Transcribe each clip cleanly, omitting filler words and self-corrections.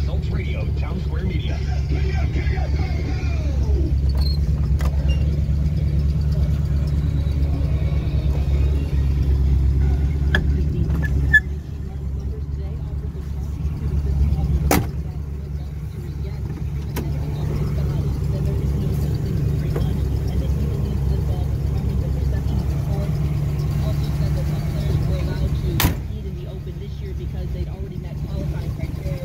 Results Radio, Town Square Media. Because they'd already met qualifying criteria.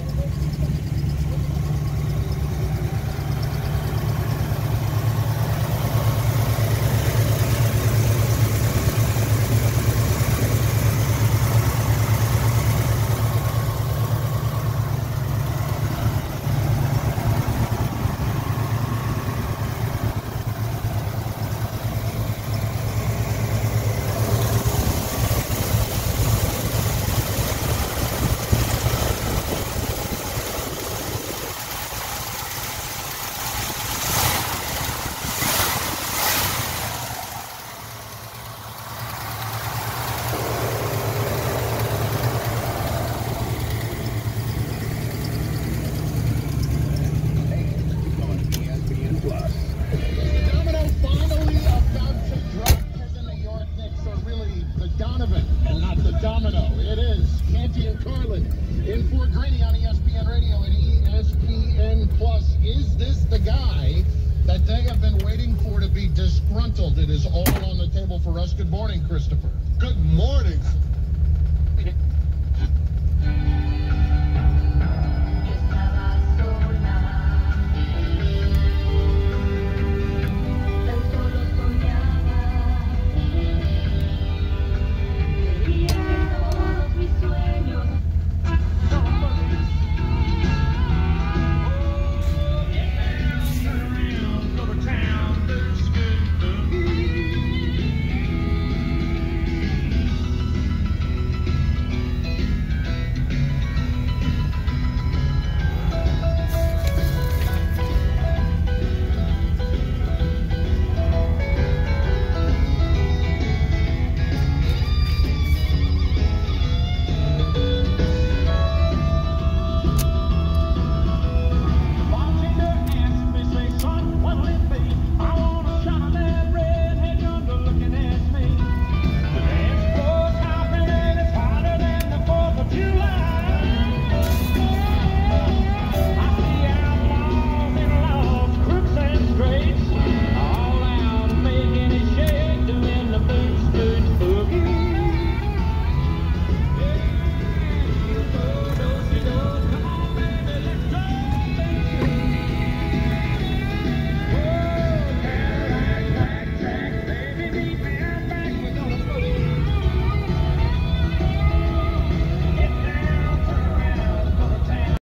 And not the domino. It is Canty and Carlin in Fort Greene on ESPN Radio and ESPN Plus. Is this the guy that they have been waiting for to be disgruntled? It is all on the table for us. Good morning, Christopher. Good morning.